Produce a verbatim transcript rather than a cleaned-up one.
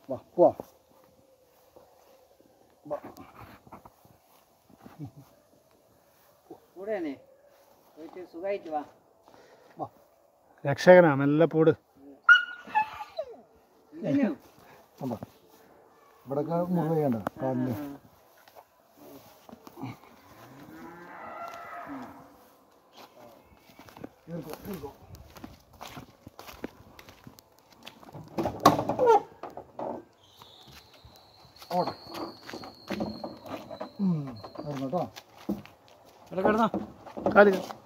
വാ പോവാ രക്ഷകനാ നല്ല പൂട് ഇവിടൊക്കെ മുറിവേണ്ട കാലിന് കേട്ടോ കിടന്നോ കാലി